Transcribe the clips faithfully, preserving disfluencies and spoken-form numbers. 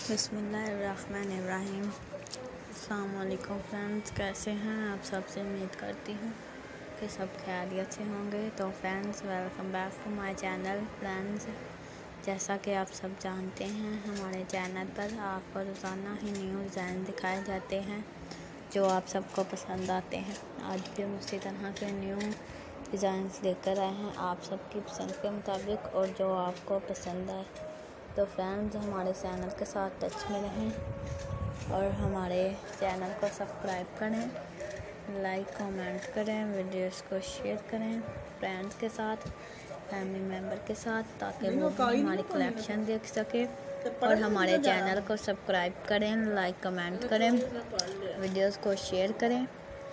बिस्मिल्लाहिर्रहमानिर्रहीम। अस्सलाम वालेकुम फ्रेंड्स, कैसे हैं आप? सबसे उम्मीद करती हूँ कि सब खैरियत से होंगे। तो friends, welcome back to my channel. Friends, जैसा कि आप सब जानते हैं, हमारे चैनल पर आपको रोज़ाना ही न्यू डिज़ाइन दिखाए जाते हैं जो आप सबको पसंद आते हैं। आज भी हम उसी तरह के न्यू डिज़ाइंस लेकर आए हैं आप सबकी पसंद के मुताबिक और जो आपको पसंद आए। तो फ्रेंड्स, हमारे चैनल के साथ टच में रहें और हमारे चैनल को सब्सक्राइब करें, लाइक कमेंट करें, वीडियोस को शेयर करें फ्रेंड्स के साथ, फैमिली मेम्बर के साथ, ताकि वो भी हमारी कलेक्शन देख सके। और हमारे चैनल को सब्सक्राइब करें, लाइक कमेंट करें, वीडियोस को शेयर करें।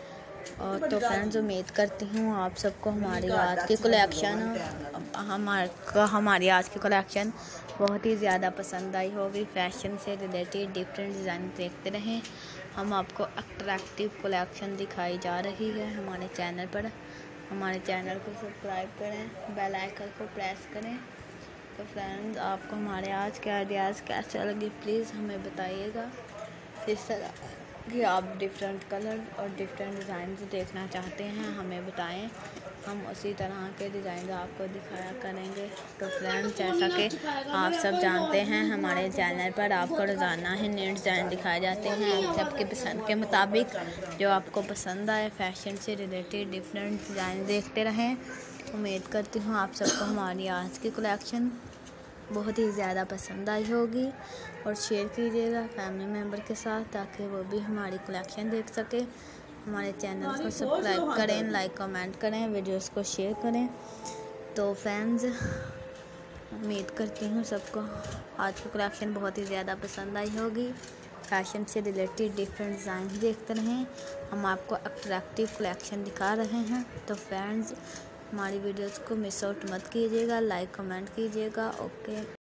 और तो फ्रेंड्स, उम्मीद करती हूँ आप सबको हमारी आज की कलेक्शन हमारे हमारी आज की कलेक्शन बहुत ही ज़्यादा पसंद आई होगी। फैशन से रिलेटेड डिफरेंट डिज़ाइन देखते रहें। हम आपको अट्रैक्टिव कलेक्शन दिखाई जा रही है हमारे चैनल पर। हमारे चैनल को सब्सक्राइब करें, बेल आइकन को प्रेस करें। तो फ्रेंड्स, आपको हमारे आज के आइडियाज़ कैसे लगे प्लीज़ हमें बताइएगा। इस तरह कि आप डिफरेंट कलर और डिफरेंट डिज़ाइन देखना चाहते हैं हमें बताएं, हम उसी तरह के डिज़ाइन आपको दिखाया करेंगे। तो फ्रेंड्स, जैसा कि आप सब जानते हैं, हमारे चैनल पर आपको रोज़ाना ही न्यू डिज़ाइन दिखाए जाते हैं आप सबके पसंद के मुताबिक। जो आपको पसंद आए फैशन से रिलेटेड डिफरेंट डिज़ाइन देखते रहें। उम्मीद करती हूँ आप सबको हमारी आज की कलेक्शन बहुत ही ज़्यादा पसंद आई होगी। और शेयर कीजिएगा फैमिली मेम्बर के साथ ताकि वो भी हमारी कलेक्शन देख सके। हमारे चैनल को सब्सक्राइब करें, लाइक कमेंट करें, वीडियोस को शेयर करें। तो फ्रेंड्स, उम्मीद करती हूँ सबको आज की कलेक्शन बहुत ही ज़्यादा पसंद आई होगी। फैशन से रिलेटेड डिफरेंट डिज़ाइन देखते रहें, हम आपको अट्रैक्टिव कलेक्शन दिखा रहे हैं। तो फ्रेंड्स, हमारी वीडियोस को मिस आउट मत कीजिएगा, लाइक कमेंट कीजिएगा। ओके।